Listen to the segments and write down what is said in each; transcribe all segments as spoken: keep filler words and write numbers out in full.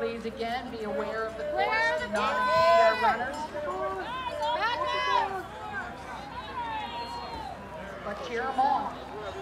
Please again be aware of the course. Do not impede our runners. But cheer them on.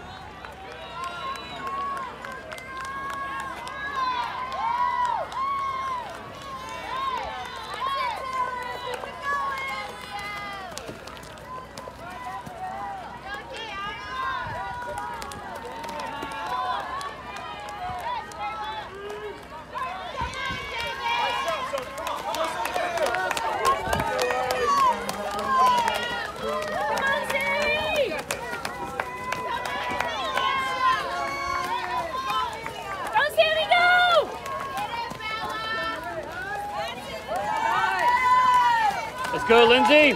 Let's go, Lindsay.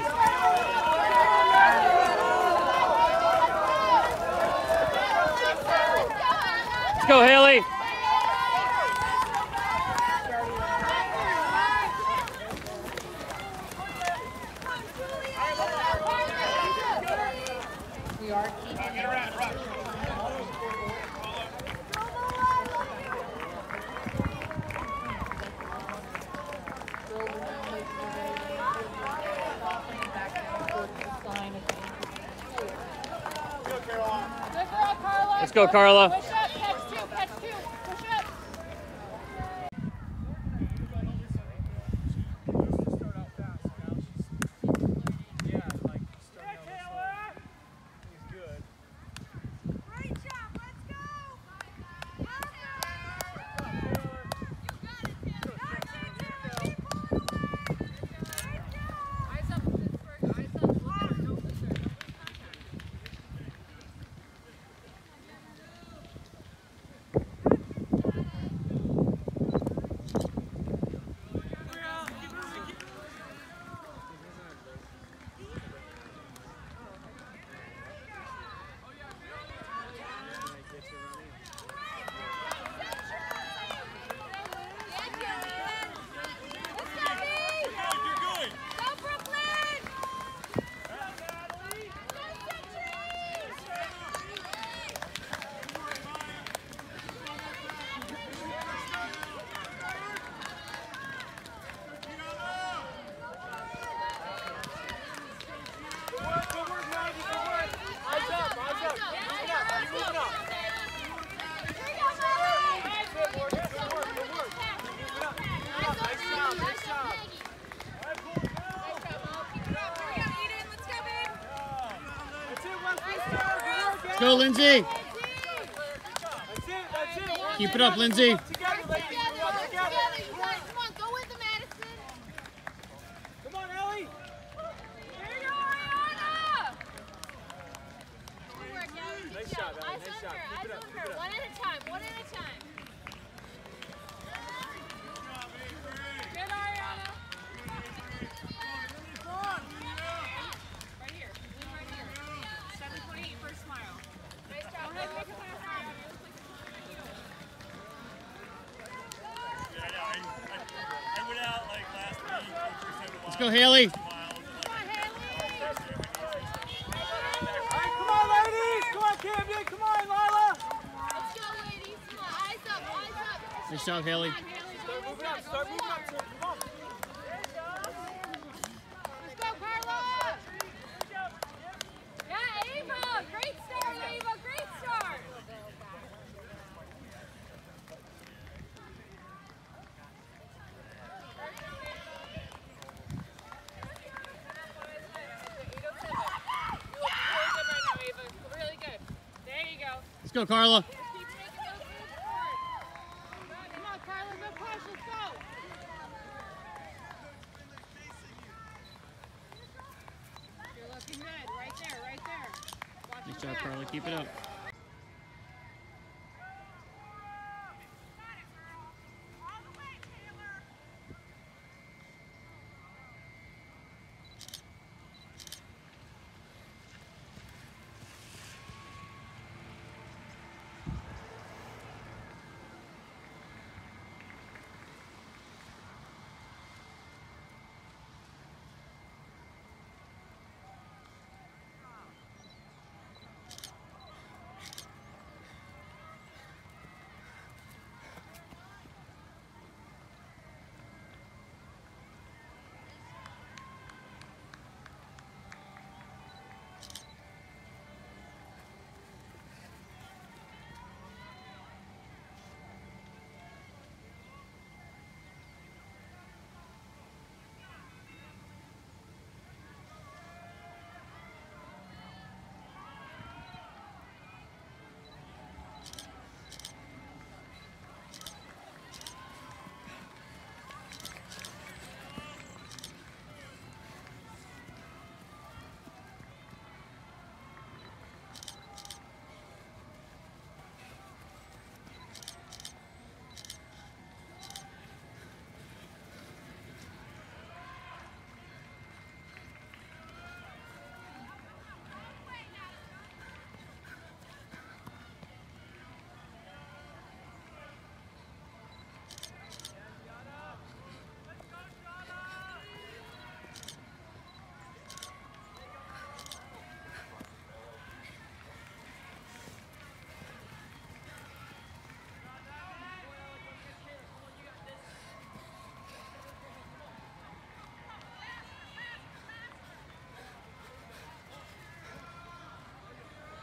Let's go, Haley. We are keeping it around. Let's go, Carla. Push up, catch two, catch two, push up. Let's go, Lindsay. Keep it up, Lindsay. Let's go, Haley. Come on, ladies. Come on, Camden. Come on, Lila. Let's go, ladies. Come on, eyes up, eyes up. Nice job, Haley. Start moving up, start moving up. Come on. Let's go, Carla. Yeah, Ava. Great start, Ava. Great start. Let's go, Carla. Come on, Carla, go push, let's go. You're looking good, right there, right there. Watch Nice your job, back. Carla. Keep it up.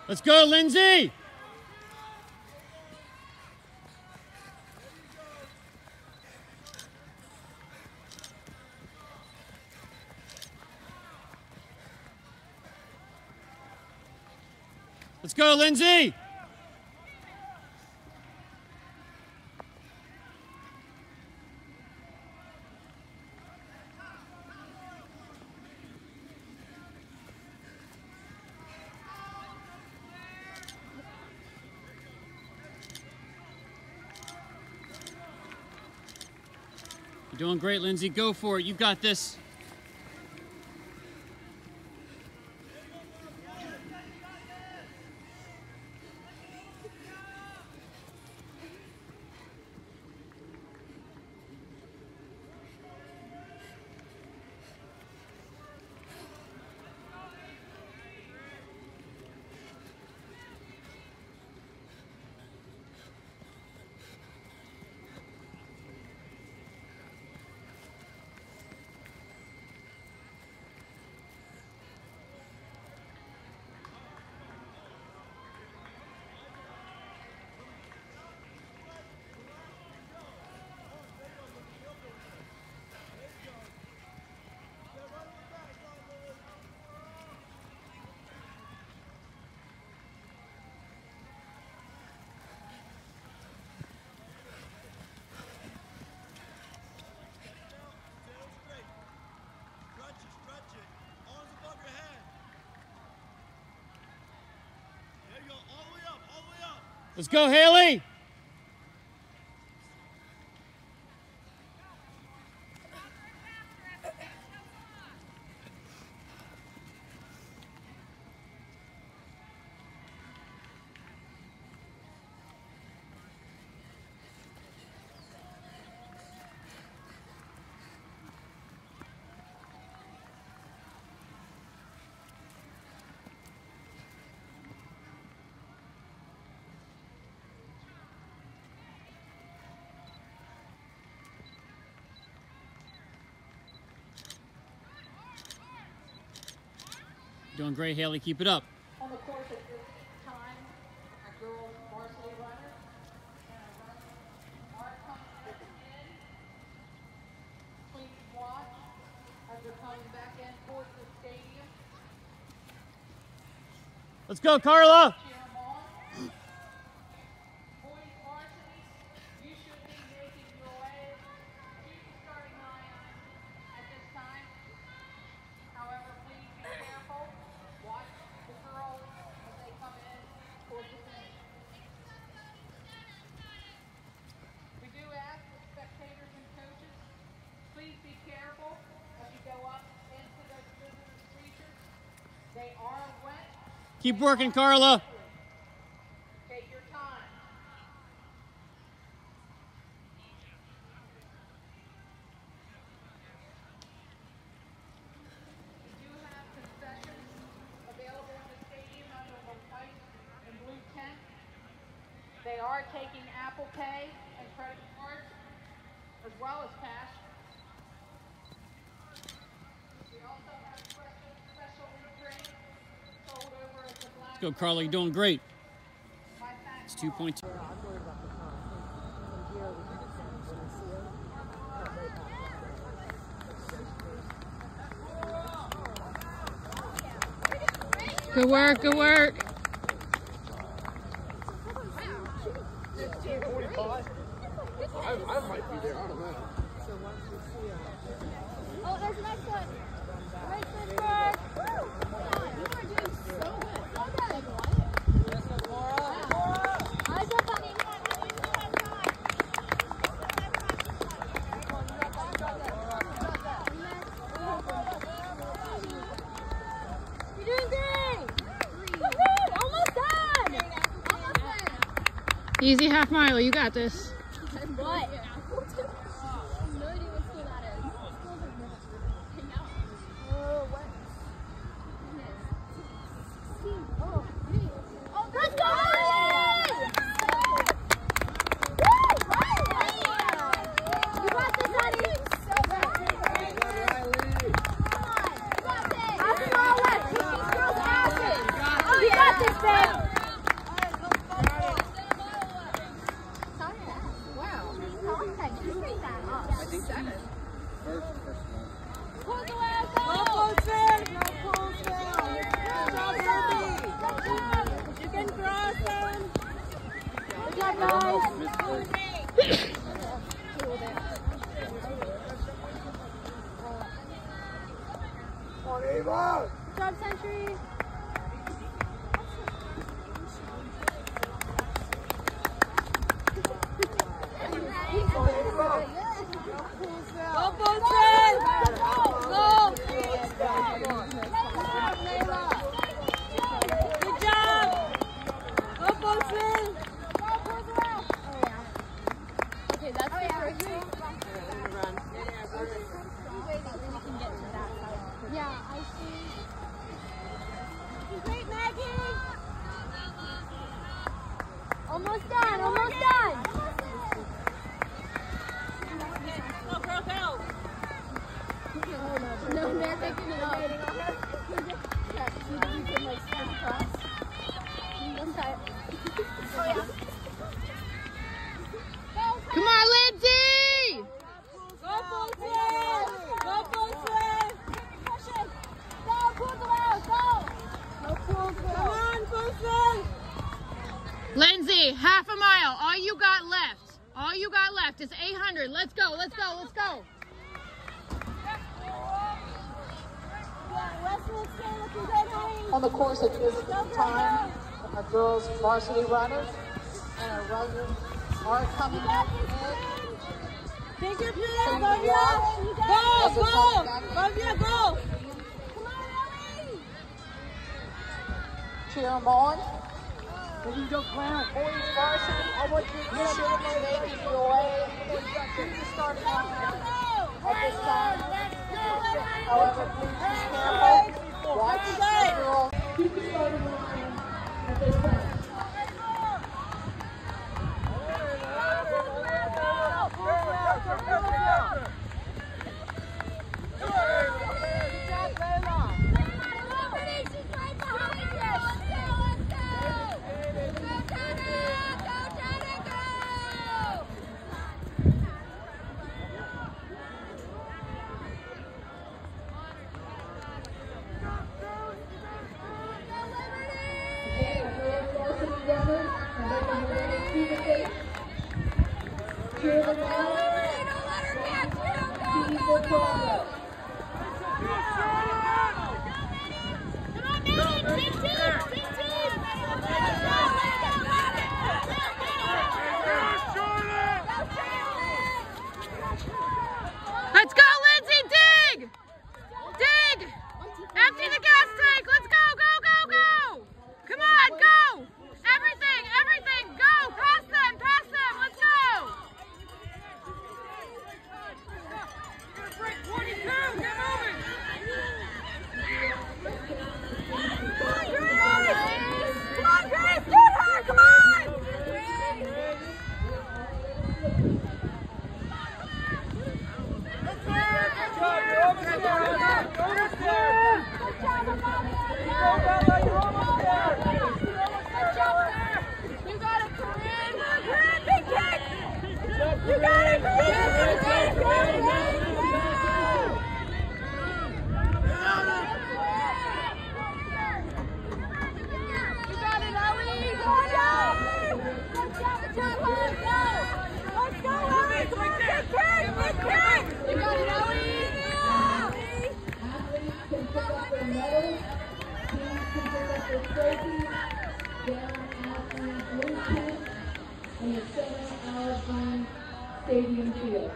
Let's go, Lindsay! Let's go, Lindsay! You're doing great, Lindsay. Go for it. You got this. Let's go, Haley! Doing great, Haley. Keep it up. On the course at this time, our girls varsity runners are coming back in. Please watch as they're coming back in towards the stadium. Let's go, Carla! Cheer them on. Boys varsity, you should be making your way to the starting line at this time. However, please be careful. Watch the girls as they come in towards the finish. We do ask the spectators and coaches, please be careful as you go up into those visitors' bleachers. They are wet. Keep working, Carla. Take your time. We do have concessions available in the stadium under the white and blue tent. They are taking Apple Pay and credit cards, as well as cash. We also have special, special drink sold over at the Black. Let's go, Carla. You're doing great. My thanks. It's two point two. Good work, good work. I, I might be there, I don't know. Oh, there's a nice one. Right foot first. Woo! God, you are doing so good. So good. Let's go, Laura. Eyes up, honey. Come on, honey. You got time. Come on, you got that. You got that. You got that. You're doing great. Woohoo! Almost done. Almost done. Easy half mile, you got this. What? No idea what school that is. Oh, what? Oh, oh, let's go! You got this, honey. Come on. You got this. After all left. Keep these girls asses. Oh, you got Practice, babe. I think seven. First, first one. Pull the way, go! No pulls in! No pulls down! Good job, Herbie! You can cross them! Good job, guys! Good job, Century! No pulls in! No! Good job! No pulls in! Okay, that's the first one. Yeah, I see. Great, Maggie! Almost done, almost done! No, girl, go! No, they're thinking of waiting on her. Yeah, you think you can like sprint across? Let's try it. Oh yeah. Come on, Lindsay! Go Bolton! Go Bolton! Push it! Go, pull the out, go! No pull, go! Come on, Bolton! Lindsay, half a mile. All you got left. All you got left is eight hundred. Let's go, let's go, let's go. On the course at this time, our girls varsity runners and our runners are coming up in. Take your place, Bhavya! Go, go! Bhavya, go! Come on, Ellie! Cheer them on. Boys varsity, I want you to should be making your way to the starting line at this time. However, please be careful. Watch the girls. Keep the starting line at this time. Let's go, Lindsay, dig! Dig! Empty the gas tank, let's go, go, go, go! Come on, go! Everything, everything, go! Pass them, pass them, let's go! twenty-two, get moving! Come on, Grace! Come on, Grace! Get her! Come on! You got it, Corinne! Corinne, big kick! You got it, Corinne! Go, go, go! You got it, Ellie! Go, Ellie! Good job, good job, go! Let's go, Ellie! Come on, big kick! Big kick! You got it, Ellie! Athletes can pick up their medals. Teams can pick up their trophies down at the blue tent in the center Alabama Stadium field.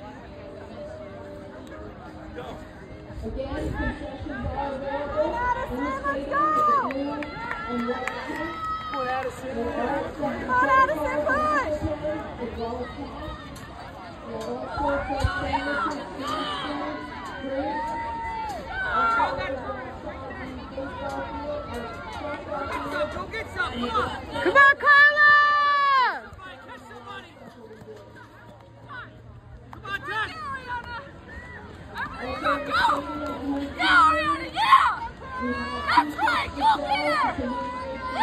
Again, concessions are available in the stadium at the blue and white tent. Come on, Addison! Come on, Addison, push! As well as cash. There are all sorts of sandwiches, snacks, drinks. Go get some, come on! Come on, Carla! Catch somebody! Come on, Jack! Ariana, go! Yeah, Ariana, yeah! That's right, go get her!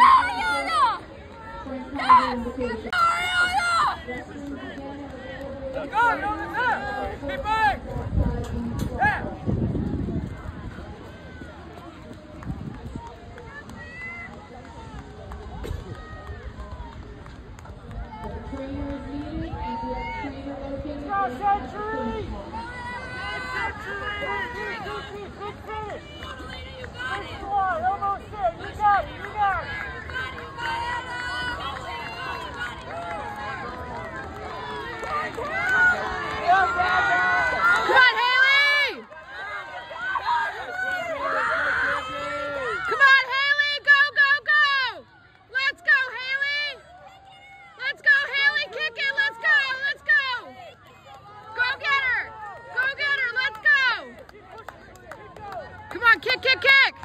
Kick, kick, kick!